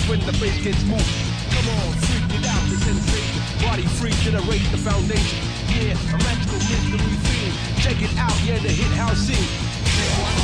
when the bass gets moved. Come on, freak it out, the sensation. Body free, generate the foundation. Yeah, a magical mystery theme. Check it out, yeah, the hit house scene.